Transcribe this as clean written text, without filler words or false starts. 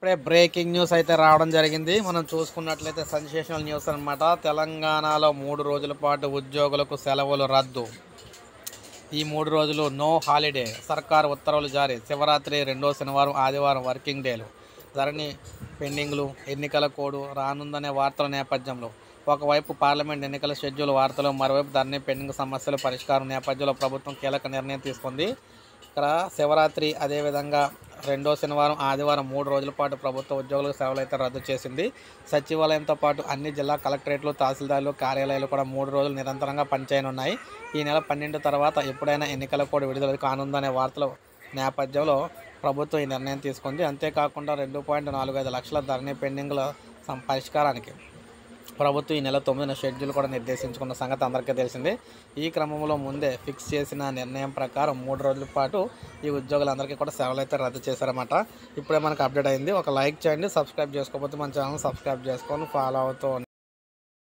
ఇప్పుడే breaking news అయితే రావడం జరిగింది. మనం చూసుకున్నట్లయితే సెన్సేషనల్ న్యూస్ అన్నమాట. తెలంగాణలో 3 రోజుల పాటు ఉద్యోగులకు సెలవులు రద్దు. ఈ 3 రోజులు నో హాలిడే. సర్కారు ఉత్తర్వులు జారీ. శివరాత్రి రెండో శనివారం, ఆదివారం వర్కింగ్ డేలు. ధరణి పెండింగ్లు, ఎన్నికల కోడ్ రానుందనే వార్తల నేపథ్యంలో ఒకవైపు పార్లమెంట్ ఎన్నికల షెడ్యూల్ వార్తలు, మరోవైపు ధరణి పెండింగ్ సమస్యల పరిష్కారం నేపథ్యంలో ప్రభుత్వం కీలక నిర్ణయం తీసుకుంది. ఇక్కడ శివరాత్రి, అదేవిధంగా రెండో శనివారం, ఆదివారం 3 రోజుల పాటు ప్రభుత్వ ఉద్యోగులకు సెలవులు అయితే రద్దు చేసింది. సచివాలయంతో పాటు అన్ని జిల్లా కలెక్టరేట్లు, తహసీల్దార్లు కార్యాలయాలు కూడా 3 రోజులు నిరంతరంగా పనిచేయనున్నాయి. ఈ నెల 12 తర్వాత ఎప్పుడైనా ఎన్నికల కోడ్ విడుదల కానుందనే వార్తల నేపథ్యంలో ప్రభుత్వం ఈ నిర్ణయం తీసుకుంది. అంతేకాకుండా 2.45 లక్షల ధరణి పెండింగ్ల పరిష్కారానికి ప్రభుత్వం ఈ నెల 9న షెడ్యూల్ కూడా నిర్దేశించుకున్న సంగతి అందరికీ తెలిసిందే. ఈ క్రమంలో ముందే ఫిక్స్ చేసిన నిర్ణయం ప్రకారం 3 రోజుల పాటు ఈ ఉద్యోగులందరికీ కూడా సెలవులు అయితే రద్దు చేశారన్నమాట. ఇప్పుడే మనకు అప్డేట్ అయింది. ఒక లైక్ చేయండి, సబ్స్క్రైబ్ చేసుకోకపోతే మన ఛానల్ సబ్స్క్రైబ్ చేసుకొని ఫాలో అవుతూ